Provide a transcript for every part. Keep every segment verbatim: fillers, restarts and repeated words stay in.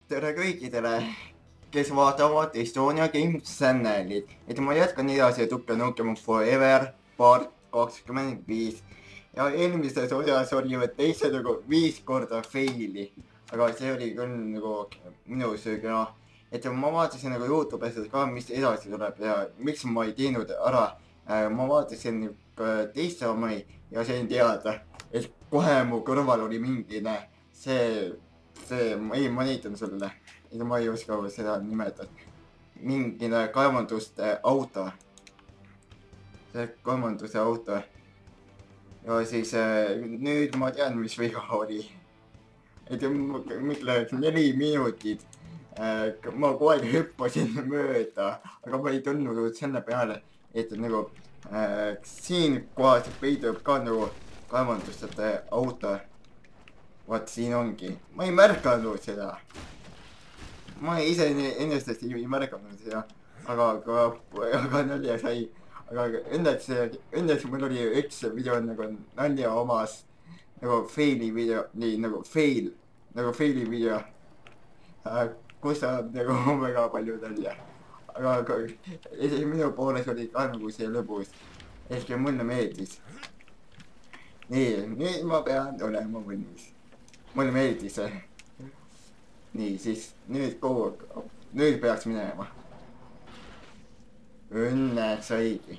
tere kõikidele, kes vaatavad Estonia Games Channelit. Et ma jätkan edasi Nukem Nukem Forever part kakskümmend viis. Ja eelmises osas oli ju teise nagu viis korda faili. Aga see oli küll nagu minu söögi noh. Et ma vaatasin nagu YouTube'is ka, mis edasi tuleb ja miks ma ei teinud ära. Ma vaatasin teiste omai ja sain teada, et kohe mu kõrval oli mingine see see, ei, ma näitan sulle, ega ma ei oska seda nimetada. Mingine kaevanduste auto. See kaevanduse auto. Ja siis nüüd ma tean, mis viga oli. Et mõtle, neli minutit. Ma kohe hüppasin mööda, aga ma ei tundnud selle peale, et nagu siin kohas peidub ka nagu kaevanduste auto. Vaat siin ongi. Ma ei märkanud seda. Ma ise ennestest ei märkanud seda. Aga, aga, aga nalja sai. Aga õnneks, õnneks mul oli üks video nagu nalja omas. Nagu faili video, nii nagu fail. Nagu faili video. Kus saab nagu väga palju nalja. Aga, aga minu pooles oli ka nagu see lõbus. Ehk mulle meeldis. Nii, nüüd ma pean olema valmis. Mulle meeldis see. Nii, siis nüüd kogu, nüüd peaks minema. Õnneks saigi.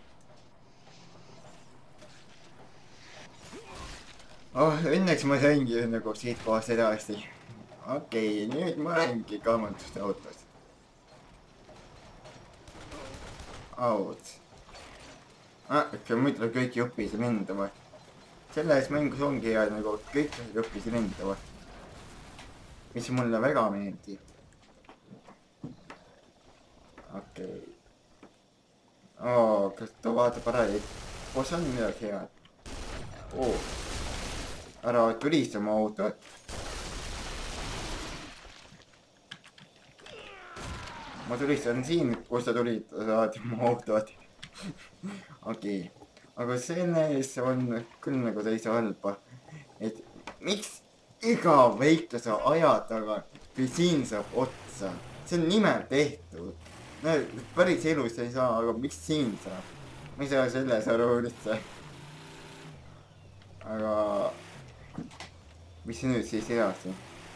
Oh, õnneks ma saingi nagu siit kohast edasi. Okei, nüüd ma olengi kaamanduste autos. Out. Ah, ikka mõtle kõik õppis lendama. Selles mängus ongi ja nagu kõik õppis lendama. Mis mulle väga meeldib. Okei. Oo, kas ta vaatab ära, et kus on midagi head? Oo. Ära tulista oma autot. Ma tulistan siin, kus sa tulid, saad oma autot. Okei. Aga selles on küll nagu täitsa halba. Et miks iga väiklase aja taga või siin saab otsa? See on nimel tehtud. No, päris elus ei saa, aga miks siin saab? Ma ei saa selles aru üldse. Aga mis nüüd siis edasi?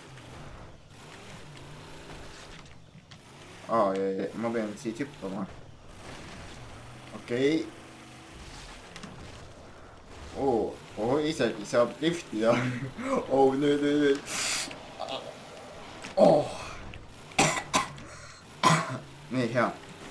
Aa, ma pean siit hüppama. Okei. Oo, oh, isegi saab liftida. Oo, nüüd, nüüd, nüüd. Oh. Nii, hea.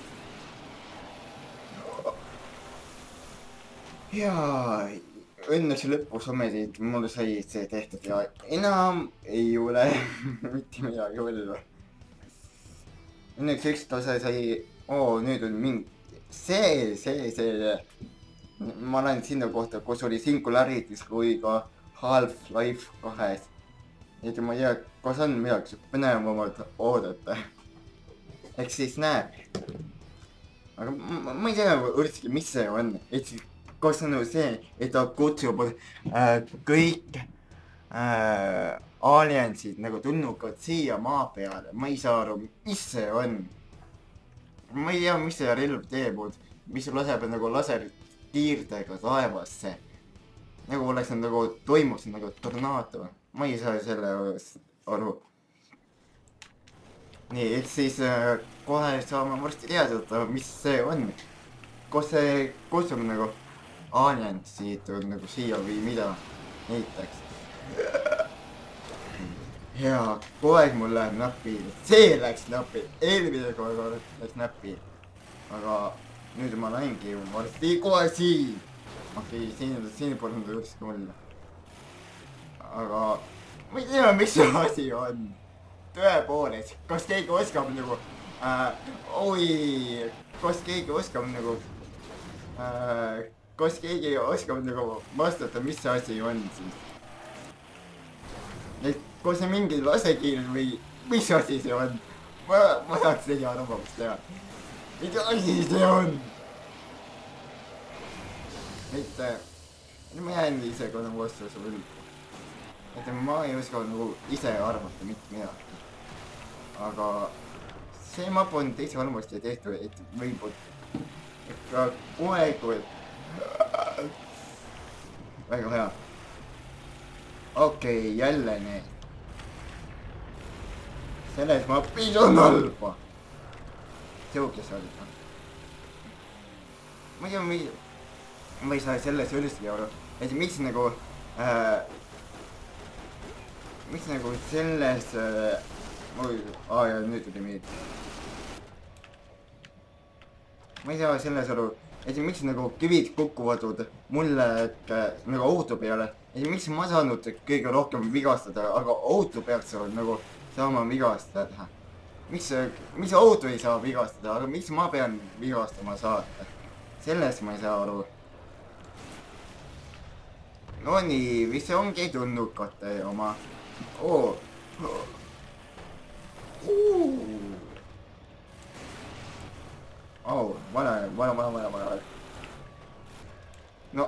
Jaa, õnneks lõpus ometi mul sai see tehtud ja enam ei ole mitte midagi hullu. Õnneks üks tase sai, oo, nüüd on mingi, see, see, see. Ma olen sinna kohta, kus oli Singularities kui ka Half-Life kahes. Et ma ei tea, kas on midagi põnevamalt oodata. Eks siis näeb. Aga ma, ma ei tea üldse, mis see on. Et siis, kas on see, et ta kutsub äh, kõik äh, aliensid nagu tulnukad siia maa peale. Ma ei saa aru, mis see on. Ma ei tea, mis see relv teeb, mis laseb nagu laserit kiirdega taevasse. Nagu oleks nagu toimus nagu tornaado. Ma ei saa selle aru. Nii, et siis äh, kohe saame varsti teada, mis see on. Kus see kutsub nagu alien siit nagu siia või mida näiteks. Ja kogu aeg mul läheb näppi. See läks näppi. Eelmine korra läks näppi. Aga nüüd ma näingi varsti kohe siin. Okei, siin, siin polnud ükski mulle. Aga ma ei tea, mis see asi on. Tõepoolest, kas keegi oskab nagu äh, oi, kas keegi oskab nagu äh, kas keegi oskab nagu vastata, mis see asi on siis? Et kas see mingi lasekiir või mis asi see on? Ma, ma tahaks teie arvamust teha. Mis asi see on? Et ma jään ise ka nagu vastuse võlgu. Et ma ei oska nagu ise arvata mitte midagi. aga see map on teise halvasti tehtud, et võib-olla ikka kohe, kui väga hea. okei okay,, jälle need. selles mapis on halba. siuke see oli. ma ei tea, ma ei saa selles üldsegi aru, et miks nagu äh, miks nagu selles äh, oi, aa ja nüüd tuli meid. ma ei saa selles aru, et miks nagu kivid kukuvad mulle et, nagu auto peale, et miks ma saanud kõige rohkem vigastada, aga auto peaks nagu saama vigastada. miks, miks auto ei saa vigastada, aga miks ma pean vigastama saata? sellest ma ei saa aru. no nii, vist see ongi tulnukate oma. oo oh. oh, vale, vale, vale, vale, vale. no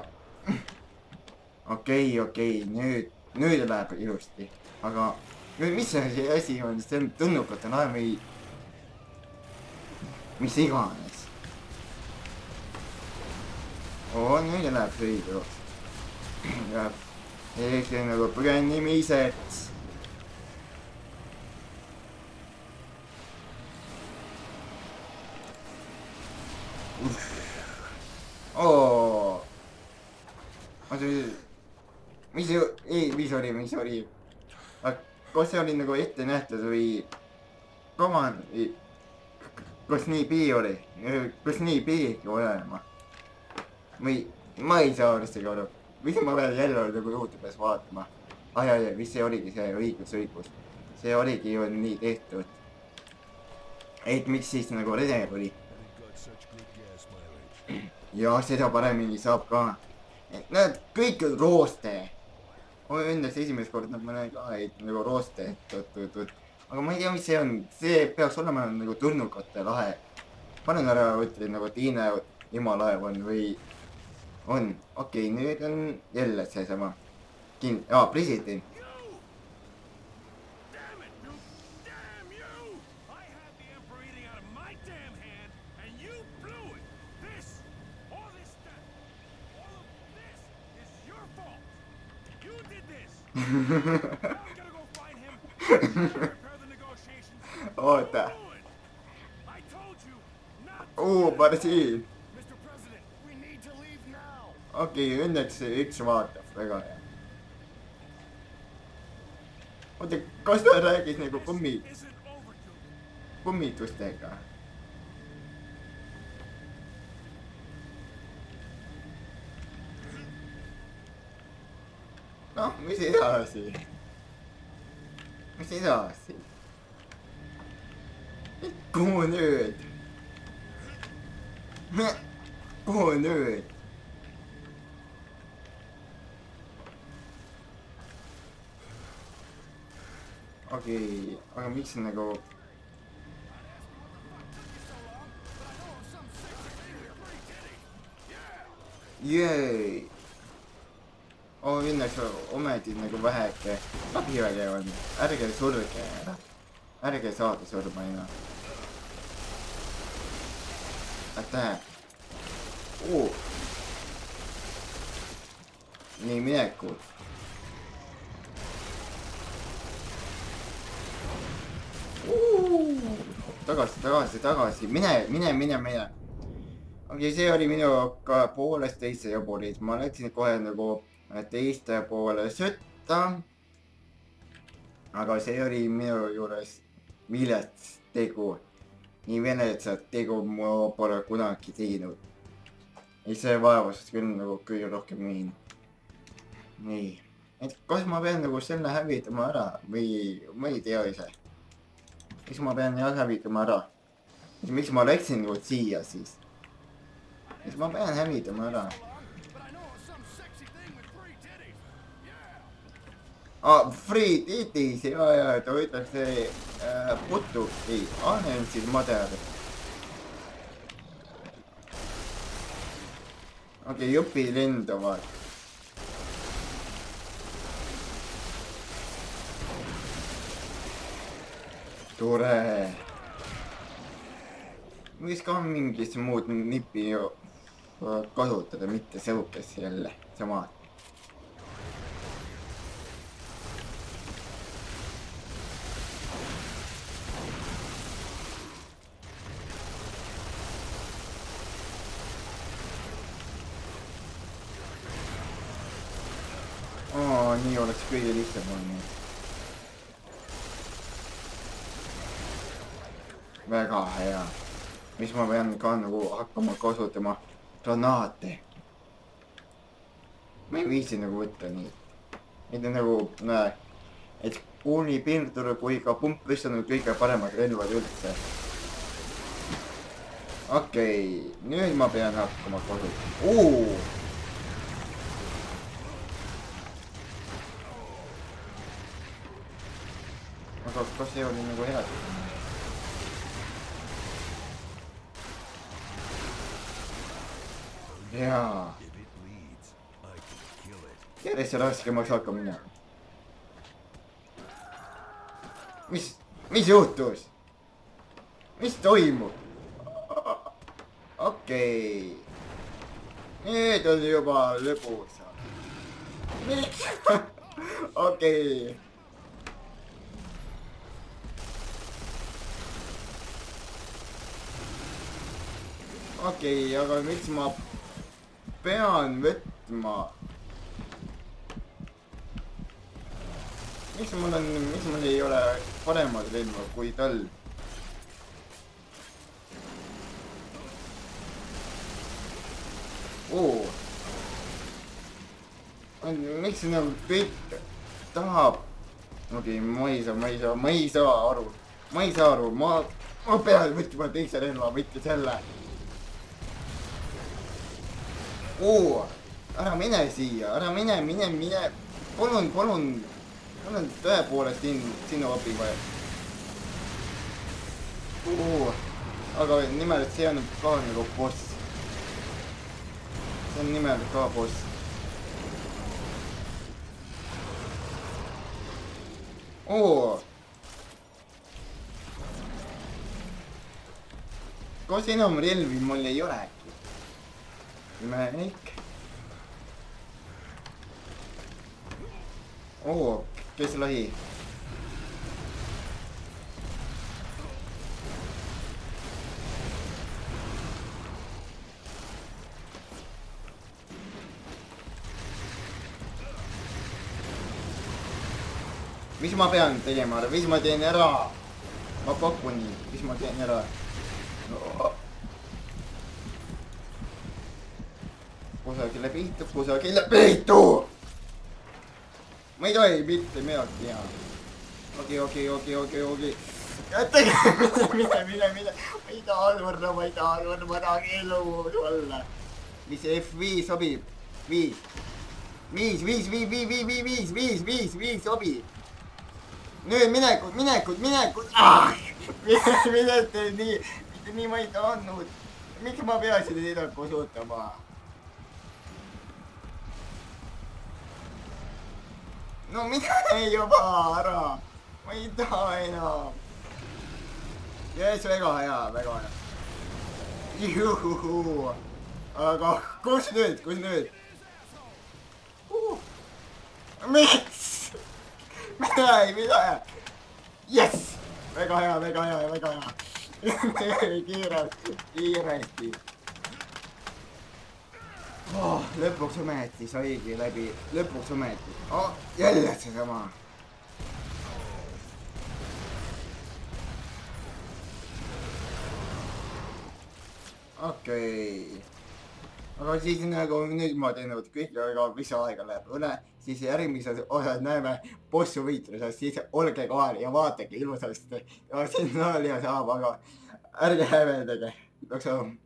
okei, okei, nüüd, nüüd läheb ilusti, aga nüüd mis see asi on, see on tulnukate laev või mis iganes. oo, nüüd läheb see õige. ehk see nagu põgenemiseks. oo. mis see, ei, mis oli, mis oli? kas see oli nagu ette nähtud või? Come on, kas nii pidi oli? kas nii pidigi olema? või, ma ei saa üldsegi aru. või ma pean jälle nagu YouTube'is vaatama. ah jah, jah, vist see oligi see õigus, õigus. see oligi ju nii tehtud. et miks siis nagu redel oli? ja seda paremini saab ka. Näed, kõik on rooste. Õnneks esimest korda ma näen ka, et nagu rooste. aga ma ei tea, mis see on. see peaks olema nagu tulnukate lahe. panen ära, ütlen nagu teine imalaev on või on. okei okay,, nüüd on jälle seesama. Kind-, aa, president. oota. oo, Barsiin. okei okay,, õnneks üks vaatab, väga hea. oota, kas ta räägis nagu kummi, kummitustega? noh, mis edasi? mis edasi? kuhu nüüd? kuhu nüüd? okei okay,, aga miks nagu... Jee! oo, õnneks ometi nagu väheke abiväge on. ärge surge ära. ärge saada surma enam. aitäh! oo! nii, minekud. tagasi, tagasi, tagasi, mine, mine, mine, mine. okei okay,, see oli minu ka poolest teiste ja poolid. ma läksin kohe nagu teiste poole sõtta. aga see oli minu juures vilets tegu. nii viletsat tegu ma pole kunagi teinud. ei, see vaevas küll nagu kõige rohkem miin. nii, et kas ma pean nagu selle hävitama ära või ma ei tea ise. miks ma pean jah hävitama ära? miks ma läksin nagu siia siis? miks ma pean hävitama ära? aa, free titties, ja, ja, ta ütleb see äh, putu, ei, Anensil mader. okei okay,, jupi lenduvad. tore. võiks ka mingit muud nipi kasutada, mitte sõukest jälle sama. Oh, nii oleks kõige lihtsam olnud. Väga hea. Mis ma pean ka nagu hakkama kasutama granaate. Ma ei viisi nagu võtta nii. Need on nagu, näe, et kuuni pindur kui ka pumpis on kõige paremad relvad üldse. Okei, nüüd ma pean hakkama kasutama. Uuu! Aga kas see oli nagu hea? Jaa. Järjest raskemaks hakkab minema. Mis, mis juhtus? Mis toimub? Okei. Need on juba lõbusa. Miks? Okei. Okei, aga miks ma pean võtma? Miks mul on, miks mul ei ole paremad relva kui tal? Oo. Miks see nagu kõik tahab? Okei, ma ei saa, ma ei saa, ma ei saa aru. Ma ei saa aru, ma, ma pean võtma teise relva, mitte selle. Oo, ära mine siia, ära mine, mine, mine. Palun, palun, mul on tõepoolest siin, sinu abi vaja. Oo, aga nimelt see on ka nagu boss. See on nimelt ka boss. Oo. Kas enam relvi mul ei ole? Mänik. Oo, kes lahi? Mis ma pean tegema? Mis ma teen ära? Ma pakun nii. Mis ma teen ära? No. Kusagile peitu, kusagile peitu! Ma ei tohi mitte midagi teha. Okei, okei, okei, okei, okei. Jättage, mine, mine, mine. Ma ei taha võrra, ma ei taha võrra, ma tahan elu olla. Mis F viis sobib? Viis. Viis, viis, viis, viis, viis, viis, viis, viis, viis, viis sobib. Nüüd minekud, minekud, minekud. Mitte nii, mitte nii ma ei tahannud. Miks ma peaksin seda kasutama? No mida ei juba ära? Ma ei taha enam. Jees, väga hea, väga hea. Juhuhu. Aga kus nüüd, kus nüüd? Uh. Miks? Mida ei, mida ei? Yes! Väga hea, väga hea, väga hea. Kiiresti, kiiresti. Oh, lõpuks ometi saigi läbi, lõpuks ometi. Oh, jälle see sama. Okei. Aga siis nagu nüüd ma teinud kõik, aga mis aega läheb üle, siis järgmises osas näeme bossu võitluses, siis olge kohal ja vaadake ilusasti. Ja siin oli ja saab, aga ärge häveldage.